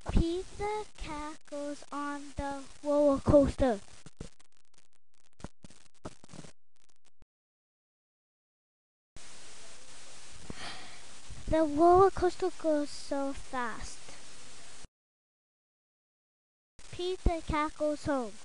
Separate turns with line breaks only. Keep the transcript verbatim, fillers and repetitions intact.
Peter cackles on the roller coaster. The roller coaster goes so fast. Peter cackles home.